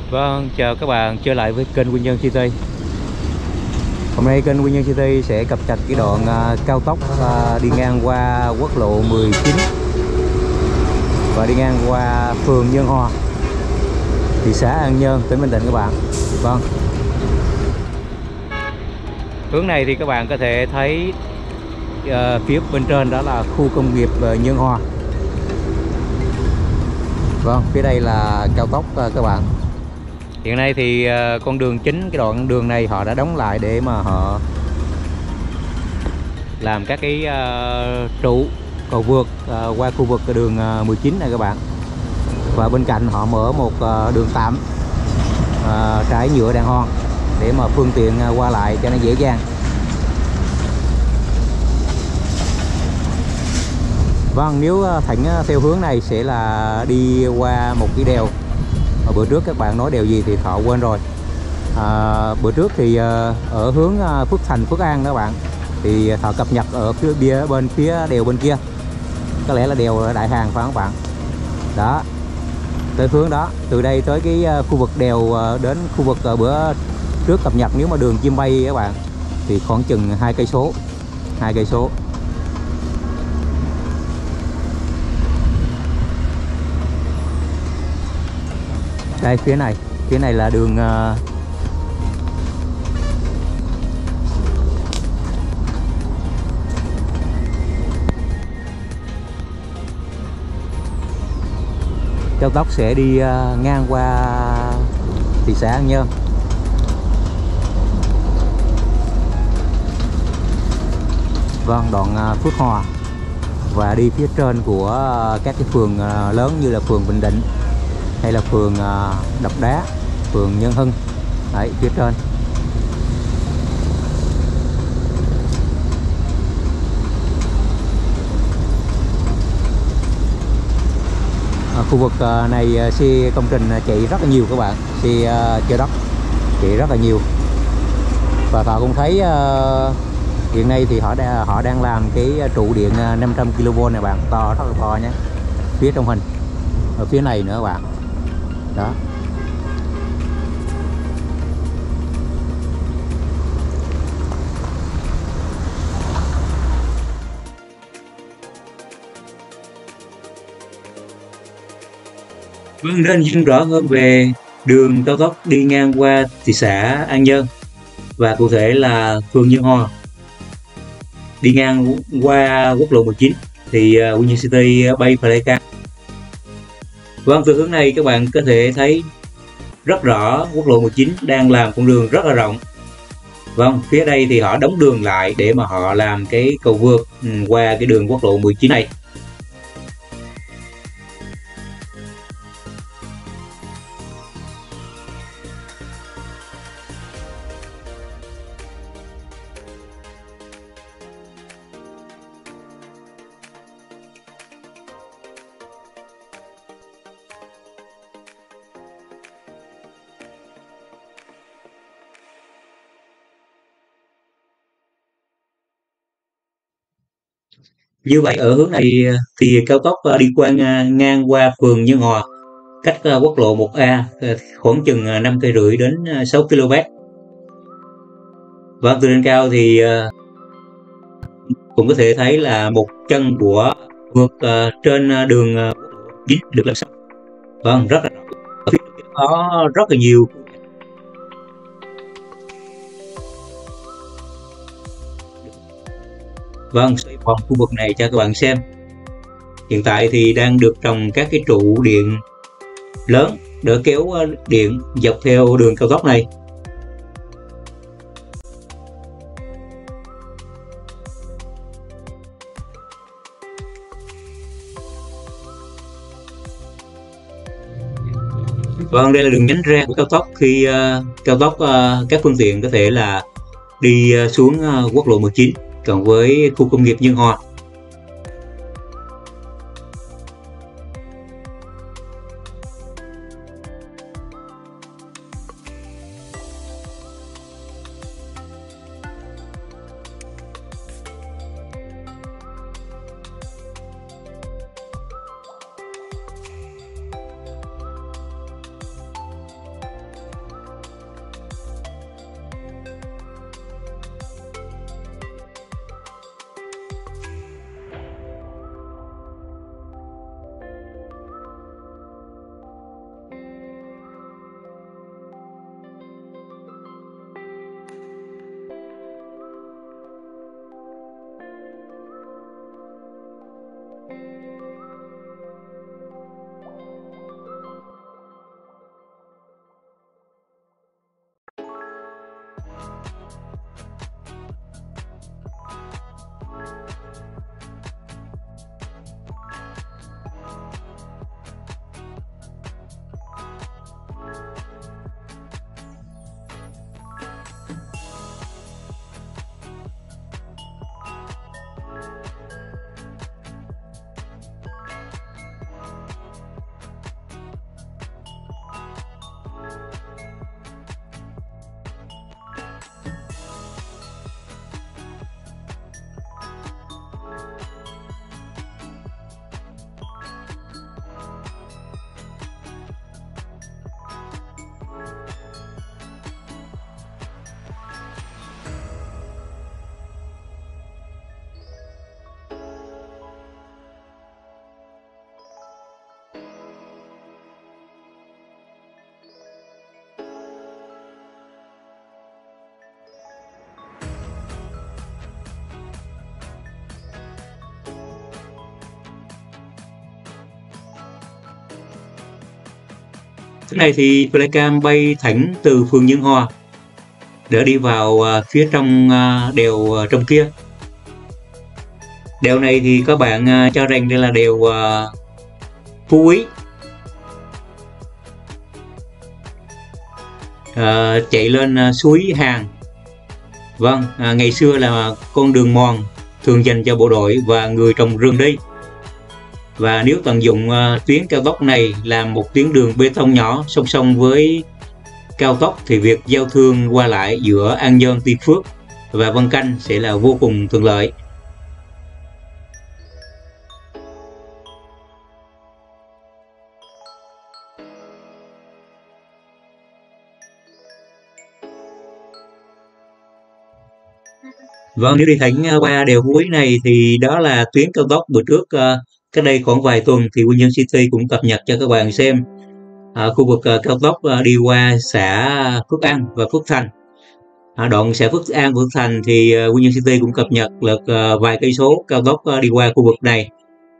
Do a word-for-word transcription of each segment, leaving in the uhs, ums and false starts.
Vâng, chào các bạn trở lại với kênh Quy Nhơn City. Hôm nay kênh Quy Nhơn City sẽ cập nhật cái đoạn uh, cao tốc uh, đi ngang qua quốc lộ mười chín và đi ngang qua phường Nhân Hòa, thị xã An Nhơn, tỉnh Bình Định các bạn. Vâng. Hướng này thì các bạn có thể thấy uh, phía bên trên đó là khu công nghiệp uh, Nhân Hòa. Vâng, phía đây là cao tốc uh, các bạn. Hiện nay thì uh, con đường chính, cái đoạn đường này họ đã đóng lại để mà họ làm các cái uh, trụ cầu vượt uh, qua khu vực đường uh, mười chín này các bạn. Và bên cạnh họ mở một uh, đường tạm uh, trải nhựa đàng hoàng để mà phương tiện uh, qua lại cho nó dễ dàng. Vâng, nếu thẳng theo hướng này sẽ là đi qua một cái đèo. Bữa trước các bạn nói đèo gì thì Thọ quên rồi. À, bữa trước thì ở hướng Phước Thành, Phước An đó bạn, thì Thọ cập nhật ở phía bia bên phía đèo bên kia, có lẽ là đèo Đại Hàng phải không các bạn? Đó, tới hướng đó, từ đây tới cái khu vực đèo đến khu vực bữa trước cập nhật, nếu mà đường chim bay các bạn thì khoảng chừng hai cây số, hai cây số. Đây phía này, phía này là đường uh, cao tốc sẽ đi uh, ngang qua thị xã An Nhơn. Vâng, đoạn uh, Phước Hòa và đi phía trên của uh, các cái phường uh, lớn như là phường Bình Định hay là phường uh, Đập Đá, phường Nhân Hưng. Đấy, phía trên. À, khu vực uh, này xe công trình chạy rất là nhiều các bạn, xe uh, chở đất chạy rất là nhiều. Và Thọ cũng thấy uh, hiện nay thì họ đã, họ đang làm cái trụ điện năm trăm ki lô vôn này bạn, to, rất là to nhé. Phía trong hình, ở phía này nữa bạn. Đó. Vâng, để nhìn rõ hơn về đường cao tốc đi ngang qua thị xã An Nhơn và cụ thể là phường Nhân Hòa, đi ngang qua quốc lộ mười chín thì uh, Quy Nhơn City bay Playcar. Vâng, từ hướng này các bạn có thể thấy rất rõ quốc lộ mười chín đang làm con đường rất là rộng. Vâng, phía đây thì họ đóng đường lại để mà họ làm cái cầu vượt qua cái đường quốc lộ mười chín này. Như vậy ở hướng này thì cao tốc đi qua ngang qua phường Nhân Hòa, cách quốc lộ một A khoảng chừng năm cây rưỡi đến sáu ki lô mét. Và từ trên cao thì cũng có thể thấy là một chân của vượt trên đường chính được làm xong. Vâng, rất là ở phía có rất là nhiều. Vâng, xoay vòng khu vực này cho các bạn xem. Hiện tại thì đang được trồng các cái trụ điện lớn để kéo điện dọc theo đường cao tốc này. Vâng, đây là đường nhánh ra của cao tốc. Khi uh, cao tốc uh, các phương tiện có thể là đi uh, xuống uh, quốc lộ mười chín cộng với khu công nghiệp Nhân Hòa. Cái này thì flycam bay thẳng từ phường Nhân Hòa để đi vào uh, phía trong uh, đèo uh, trong kia. Đèo này thì các bạn uh, cho rằng đây là đèo uh, Phú Quý, uh, chạy lên uh, suối Hàn. Vâng, uh, ngày xưa là con đường mòn thường dành cho bộ đội và người trồng rừng đi. Và nếu tận dụng uh, tuyến cao tốc này làm một tuyến đường bê tông nhỏ song song với cao tốc thì việc giao thương qua lại giữa An Nhơn, Tuy Phước và Vân Canh sẽ là vô cùng thuận lợi. Vâng, nếu đi thẳng qua đèo Phú Quý này thì đó là tuyến cao tốc bữa trước uh, cách đây khoảng vài tuần thì Quy Nhơn City cũng cập nhật cho các bạn xem. À, khu vực uh, cao tốc uh, đi qua xã Phước An và Phước Thành. À, đoạn xã Phước An Phước Thành thì uh, Quy Nhơn City cũng cập nhật được uh, vài cây số cao tốc uh, đi qua khu vực này.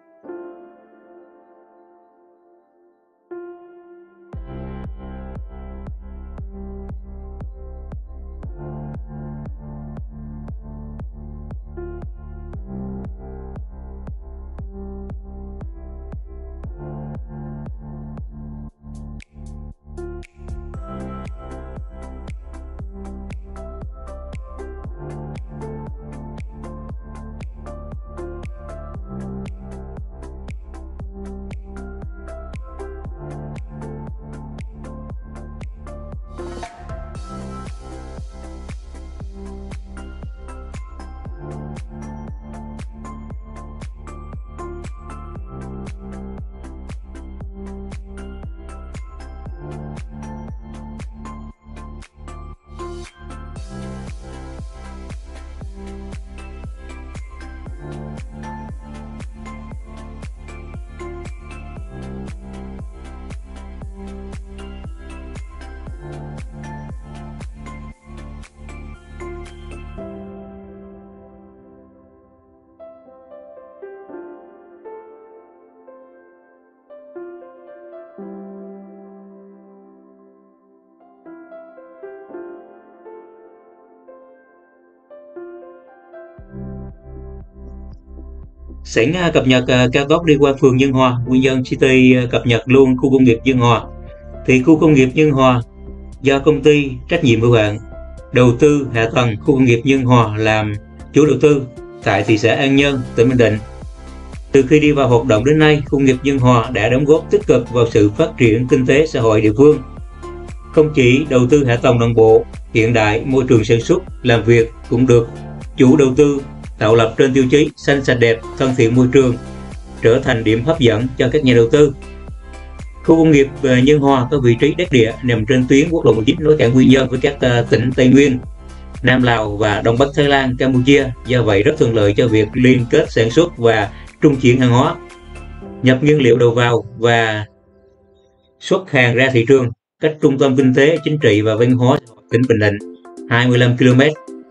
Sảnh cập nhật cao tốc đi qua phường Nhân Hòa, Quy Nhơn City cập nhật luôn khu công nghiệp Nhân Hòa. Thì khu công nghiệp Nhân Hòa do công ty trách nhiệm hữu hạn đầu tư hạ tầng khu công nghiệp Nhân Hòa làm chủ đầu tư tại thị xã An Nhơn, tỉnh Bình Định. Từ khi đi vào hoạt động đến nay, khu công nghiệp Nhân Hòa đã đóng góp tích cực vào sự phát triển kinh tế xã hội địa phương. Không chỉ đầu tư hạ tầng đồng bộ, hiện đại, môi trường sản xuất, làm việc cũng được chủ đầu tư tạo lập trên tiêu chí xanh sạch đẹp, thân thiện môi trường, trở thành điểm hấp dẫn cho các nhà đầu tư. Khu công nghiệp Nhân Hòa có vị trí đắc địa nằm trên tuyến quốc lộ mười chín nối cảng Quy Nhơn với các tỉnh Tây Nguyên, Nam Lào và Đông Bắc Thái Lan, Campuchia, do vậy rất thuận lợi cho việc liên kết sản xuất và trung chuyển hàng hóa, nhập nguyên liệu đầu vào và xuất hàng ra thị trường, cách trung tâm kinh tế, chính trị và văn hóa tỉnh Bình Định hai mươi lăm ki lô mét,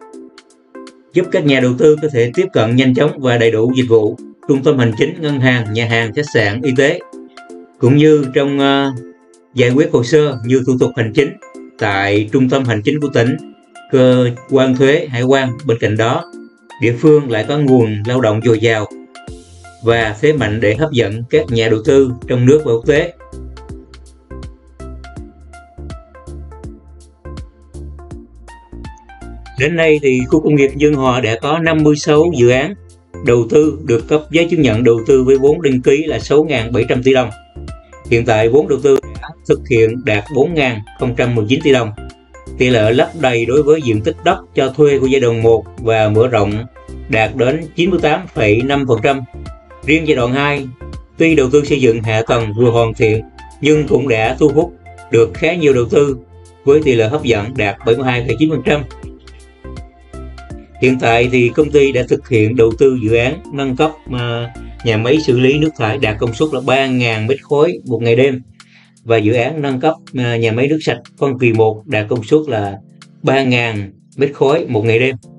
giúp các nhà đầu tư có thể tiếp cận nhanh chóng và đầy đủ dịch vụ, trung tâm hành chính, ngân hàng, nhà hàng, khách sạn, y tế, cũng như trong uh, giải quyết hồ sơ như thủ tục hành chính tại trung tâm hành chính của tỉnh, cơ quan thuế, hải quan. Bên cạnh đó, địa phương lại có nguồn lao động dồi dào và thế mạnh để hấp dẫn các nhà đầu tư trong nước và quốc tế. Đến nay thì khu công nghiệp Nhân Hòa đã có năm mươi sáu dự án đầu tư được cấp giấy chứng nhận đầu tư với vốn đăng ký là sáu nghìn bảy trăm tỷ đồng. Hiện tại vốn đầu tư đã thực hiện đạt bốn nghìn không trăm mười chín tỷ đồng. Tỷ lệ lấp đầy đối với diện tích đất cho thuê của giai đoạn một và mở rộng đạt đến chín mươi tám phẩy năm phần trăm. Riêng giai đoạn hai, tuy đầu tư xây dựng hạ tầng vừa hoàn thiện nhưng cũng đã thu hút được khá nhiều đầu tư với tỷ lệ hấp dẫn đạt bảy mươi hai phẩy chín phần trăm. Hiện tại thì công ty đã thực hiện đầu tư dự án nâng cấp uh, nhà máy xử lý nước thải đạt công suất là ba nghìn mét khối một ngày đêm và dự án nâng cấp uh, nhà máy nước sạch phân kỳ một đạt công suất là ba nghìn mét khối một ngày đêm.